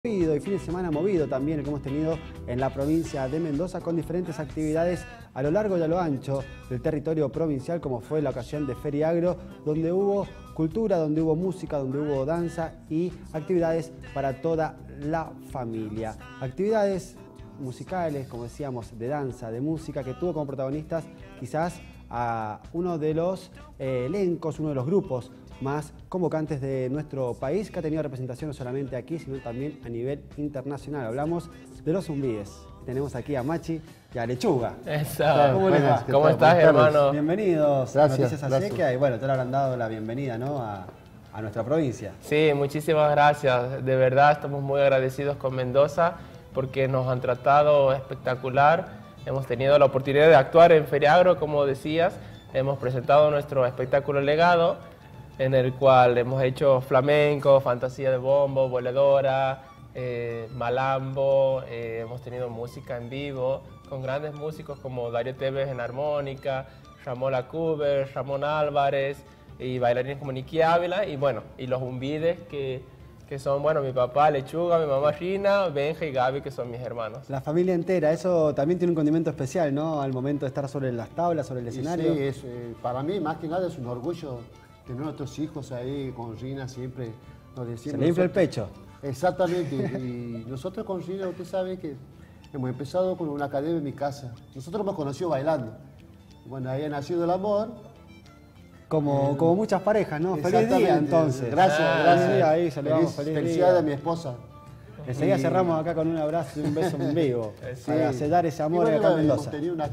Y fin de semana movido también el que hemos tenido en la provincia de Mendoza con diferentes actividades a lo largo y a lo ancho del territorio provincial, como fue la ocasión de Feria Agro, donde hubo cultura, donde hubo música, donde hubo danza y actividades para toda la familia. Actividades musicales, como decíamos, de danza, de música, que tuvo como protagonistas quizás a uno de los elencos, uno de los grupos más convocantes de nuestro país, que ha tenido representación no solamente aquí, sino también a nivel internacional. Hablamos de los Zumbíes. Tenemos aquí a Machi y a Lechuga. Eso. ¿Cómo les va? ¿Cómo estás, hermano? Bienvenidos a Noticias Gracias. Acequia y bueno, te habrán dado la bienvenida, ¿no?, a nuestra provincia. Sí, muchísimas gracias. De verdad estamos muy agradecidos con Mendoza porque nos han tratado espectacular. Hemos tenido la oportunidad de actuar en Feria Agro, como decías. Hemos presentado nuestro espectáculo Legado, en el cual hemos hecho flamenco, fantasía de bombo, voladora, malambo, hemos tenido música en vivo con grandes músicos como Darío Tevez en armónica, Ramón Lacuber, Ramón Álvarez y bailarines como Niki Ávila y bueno, y los Zumbides que son, bueno, mi papá Lechuga, mi mamá Rina, Benja y Gaby, que son mis hermanos. La familia entera, eso también tiene un condimento especial, ¿no?, al momento de estar sobre las tablas, sobre el escenario. Sí, para mí más que nada es un orgullo tener a nuestros hijos ahí con Rina, siempre nos decimos. Se le infla el pecho. Exactamente, y nosotros con Rina, usted sabe que hemos empezado con una academia en mi casa. Nosotros hemos conocido bailando. Bueno, ahí ha nacido el amor. Como muchas parejas, ¿no? Feliz día, entonces. Gracias. Ahí saludamos, feliz felicidades día. a mi esposa. Enseguida cerramos acá con un abrazo y un beso en vivo. Sí. Para sellar ese amor Y bueno, acá en Mendoza.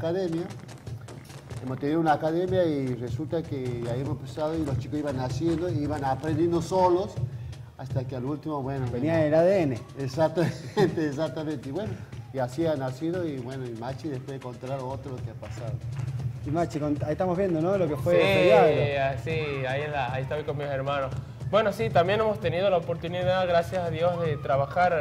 Hemos tenido una academia y resulta que ahí hemos empezado y los chicos iban naciendo, iban aprendiendo solos, hasta que al último, bueno... Venía en el ADN. Exactamente. Y bueno, y así ha nacido y bueno, y Machi después de contar otro que ha pasado. Y Machi, ahí estamos viendo, ¿no?, lo que fue Sí, Feria Agro. sí, ahí estoy con mis hermanos. Bueno, sí, también hemos tenido la oportunidad, gracias a Dios, de trabajar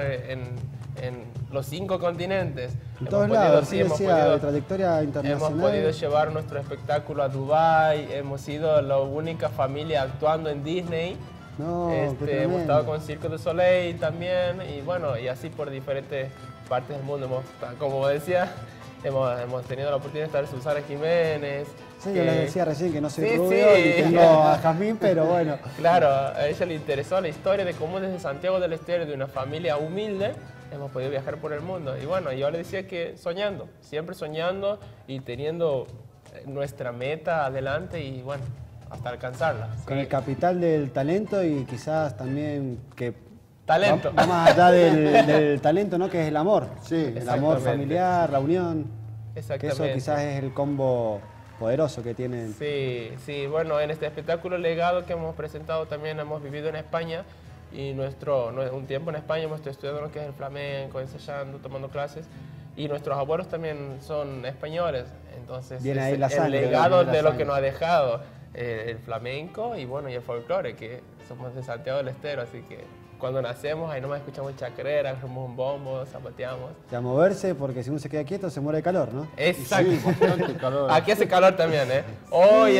en los 5 continentes. En todos lados, sí, decía, de trayectoria Hemos internacional. podido llevar nuestro espectáculo a Dubái, hemos sido la única familia actuando en Disney. No, qué Hemos tremendo. estado con Cirque du Soleil también, y bueno, y así por diferentes partes del mundo. Como decía, hemos tenido la oportunidad de estar en Susana Jiménez. Sí, yo les decía recién que no soy Sí, rubio sí. y tengo a Jazmín, pero bueno. Claro, a ella le interesó la historia de cómo desde Santiago del Estero, de una familia humilde, hemos podido viajar por el mundo. Y bueno, yo le decía que soñando, siempre soñando y teniendo nuestra meta adelante y bueno, hasta alcanzarla. Con Sí. el capital del talento y quizás también que Talento. va más allá del talento, ¿no?, que es el amor. Sí, El amor exactamente. familiar, la unión. Que Exactamente. eso quizás es el combo poderoso que tienen. Sí, bueno, en este espectáculo Legado que hemos presentado también hemos vivido en España y un tiempo en España hemos estado estudiando lo que es el flamenco, ensayando, tomando clases y nuestros abuelos también son españoles, entonces Viene ahí es la sangre, el legado viene la de lo sangre. que nos ha dejado el flamenco y bueno, y el folclore, que somos de Santiago del Estero, así que cuando nacemos ahí nomás escuchamos chacarera, agarramos un bombo, zapateamos. Y a moverse, porque si uno se queda quieto se muere de calor, ¿no? Exacto. Sí, bastante calor. Aquí hace calor también, ¿eh? Hoy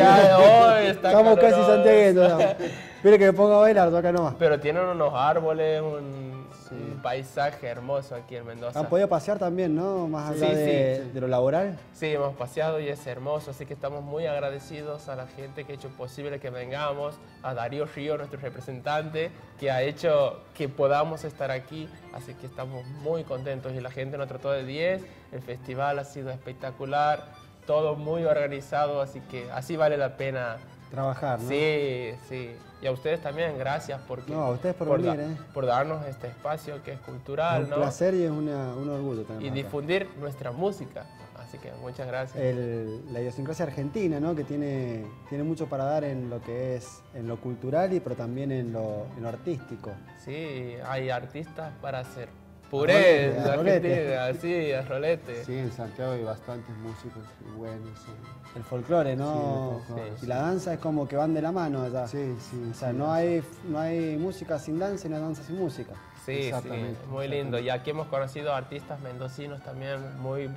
está Estamos casi caloroso. santiagueños. Mire que me pongo a bailar, acá nomás. Pero tienen unos árboles, un paisaje hermoso aquí en Mendoza. Han podido pasear también, ¿no?, más allá Sí, de lo laboral. Sí, hemos paseado y es hermoso, así que estamos muy agradecidos a la gente que ha hecho posible que vengamos, a Darío Río, nuestro representante, que ha hecho que podamos estar aquí, así que estamos muy contentos y la gente nos trató de 10, el festival ha sido espectacular, todo muy organizado, así que así vale la pena. Trabajar, ¿no? Sí. Y a ustedes también, gracias No, a ustedes por venir, por darnos este espacio que es cultural, Es un ¿no? placer y es un orgullo también. Y difundir nuestra música. Así que muchas gracias. La idiosincrasia argentina, ¿no?, que tiene mucho para dar en lo que es en lo cultural pero también en lo artístico. Sí, hay artistas para hacer puré de rolete. Argentina, sí, a rolete. Sí, en Santiago hay bastantes músicos buenos. Sí. El folclore, ¿no? Sí, el folclore, Y sí. la danza es como que van de la mano allá. Sí. O sea, no hay música sin danza y no hay danza sin música. Sí, Exactamente, muy lindo. Y aquí hemos conocido artistas mendocinos también muy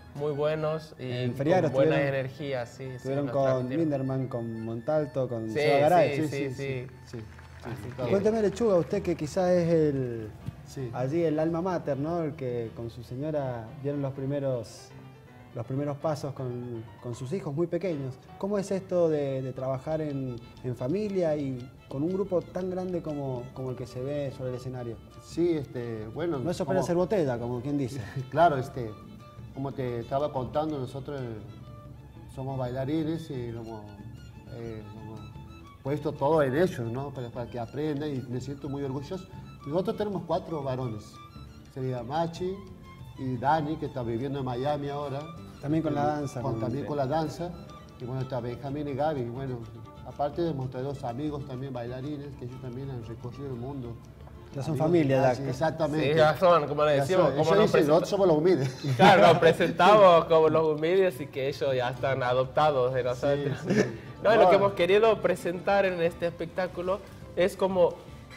buenos y En con Feriagro buena estuvieron- energía. Sí, Estuvieron nos con transmitieron. Linderman, con Montalto, con Sí, Seba Garay. sí. Sí. Así que- Cuénteme, Lechuga, usted que quizás es Sí. allí el alma mater, ¿no? El que con su señora dieron los primeros pasos con sus hijos muy pequeños. ¿Cómo es esto de trabajar en familia y con un grupo tan grande como el que se ve sobre el escenario? Sí, bueno... No es apenas ser botella, como quien dice. Claro, como te estaba contando, nosotros somos bailarines y lo hemos puesto todo en ellos, ¿no? Para que aprendan, y me siento muy orgulloso. Nosotros tenemos 4 varones. Sería Machi y Dani, que está viviendo en Miami ahora. También con la danza. También con la danza. Y bueno, está Benjamín y Gaby. Y bueno, aparte hemos traído 2 amigos también bailarines, que ellos también han recorrido el mundo. Ya son familia, sí, exactamente. Sí, ya son, como le decimos. Nosotros somos los humildes. Claro, nos presentamos como los humildes y que ellos ya están adoptados de nosotros. Sí, sí. No, lo que hemos querido presentar en este espectáculo es como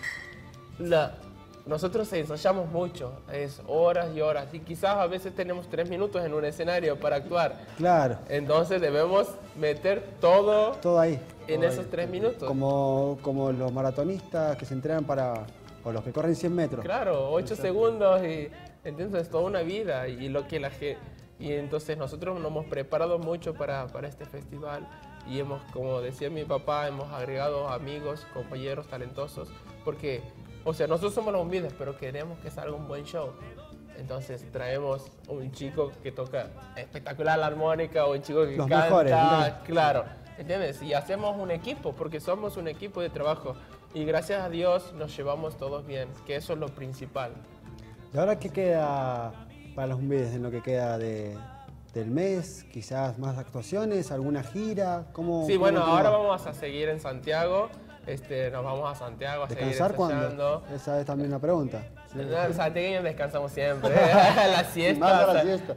nosotros ensayamos mucho, es horas y horas, y quizás a veces tenemos 3 minutos en un escenario para actuar. Claro. Entonces debemos meter todo ahí. En esos 3 minutos. Como los maratonistas que se entrenan o los que corren 100 metros. Claro, 8 segundos y entonces toda una vida y entonces nosotros nos hemos preparado mucho para este festival y como decía mi papá, hemos agregado amigos, compañeros talentosos, porque, o sea, nosotros somos los humildes, pero queremos que salga un buen show. Entonces traemos un chico que toca espectacular la armónica o un chico que los canta, mejores, claro, ¿entiendes? Y hacemos un equipo, porque somos un equipo de trabajo. Y gracias a Dios nos llevamos todos bien, que eso es lo principal. ¿Y ahora qué queda para los humildes en lo que queda del mes? Quizás más actuaciones, alguna gira. Sí, bueno, ahora vamos a seguir en Santiago. Nos vamos a Santiago a seguir ensayando. ¿Cuándo? Esa es también una pregunta. Sí. No, en Santiago descansamos siempre. La siesta. Más a la siesta.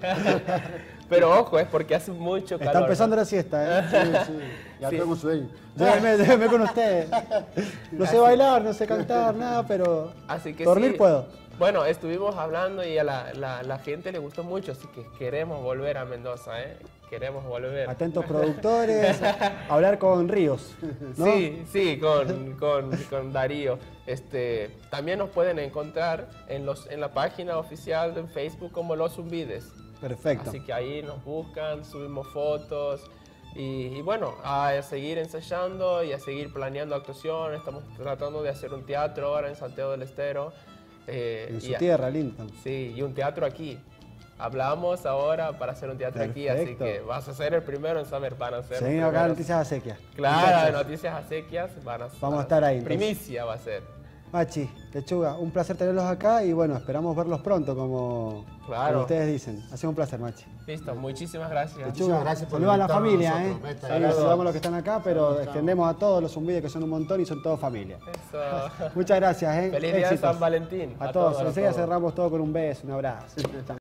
Pero ojo, es porque hace mucho calor. Está empezando la siesta, ¿eh? Sí. Ya tengo sueño. Déjeme con usted. No sé bailar, no sé cantar, nada, pero así que dormir sí. puedo. Bueno, estuvimos hablando y a la gente le gustó mucho, así que queremos volver a Mendoza, ¿eh? Queremos volver. Atentos productores, hablar con Ríos, ¿no? Sí, con Darío. También nos pueden encontrar en la página oficial de Facebook como Los Zumbides. Perfecto. Así que ahí nos buscan, subimos fotos y bueno, a seguir ensayando y a seguir planeando actuaciones. Estamos tratando de hacer un teatro ahora en Santiago del Estero. En su tierra, Linton. Sí, y un teatro aquí. Hablamos ahora para hacer un teatro aquí, así que vas a ser el primero en saber, van a ser. Seguimos acá en Noticias Acequias. Claro, Noticias Acequias vamos a estar ahí. Primicia va a ser. Machi, Lechuga, un placer tenerlos acá y bueno, esperamos verlos pronto como ustedes dicen. Ha sido un placer, Machi. Listo, muchísimas gracias. Lechuga, gracias por saludos a la familia, ¿eh? Saludamos a los que están acá, pero extendemos a todos los zumbides que son un montón y son todos familia. Eso. Muchas gracias, ¿eh? Feliz día de San Valentín. A todos. Enseguida cerramos todo con un beso, un abrazo.